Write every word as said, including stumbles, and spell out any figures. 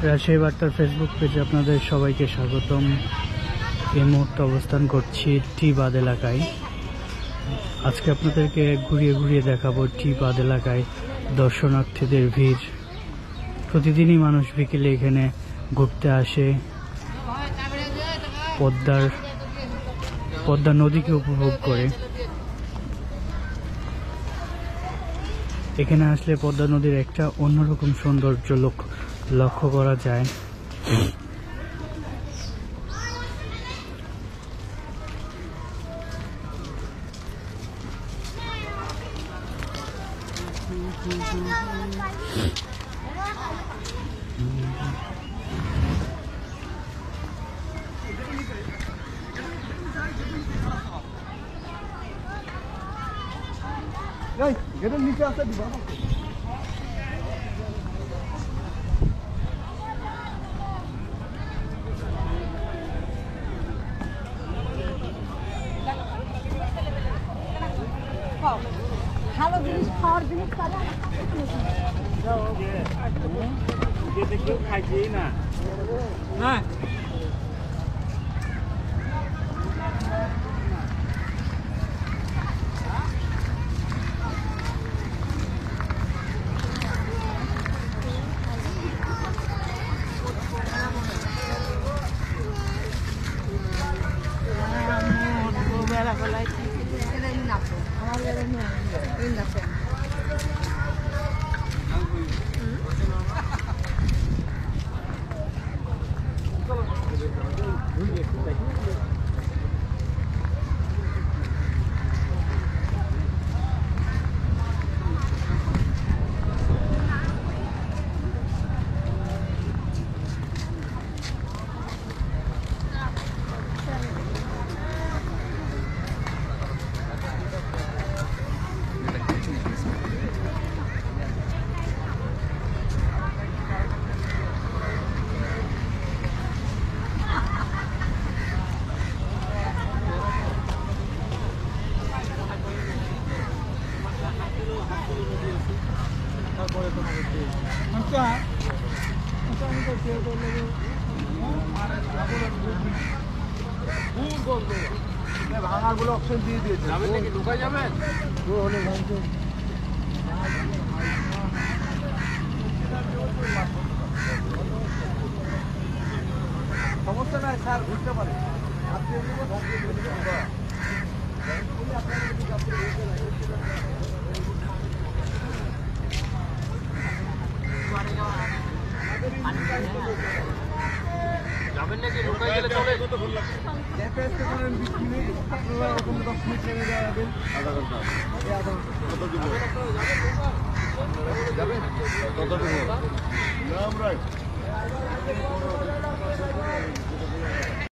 রাজশাহী বার্তার ফেসবুক পেজে আপনাদের সবাইকে স্বাগতম। এই মুহূর্তে অবস্থান করছি টি বাঁধ এলাকায়। আজকে আপনাদেরকে ঘুরিয়ে ঘুরিয়ে দেখাবো টি বাঁধ এলাকায় দর্শনার্থীদের ভিড়। প্রতিদিনই মানুষ বিকেলে এখানে ঘুরতে আসে, পদ্মার পদ্মা নদীকে উপভোগ করে। এখানে আসলে পদ্মা নদীর একটা অন্যরকম সৌন্দর্য লক্ষ্য করা যায়। গেটের নিচে আছে দিবা ভালো জিনিস খাওয়ার জিনিস পাওয়া কেউ খাইছি না না ভাঙাগুলো অপশন দিয়ে দিয়েছে। যাবেন নাকি ঢুকাই যাবেন? সমস্যা নাই স্যার, ঘুরতে পারে। যাবেন নাকি ঢুকাই গেলে চলে? দশ মিনিট নেমে যাবেন, আধা ঘন্টা যাবেন কতটুকু?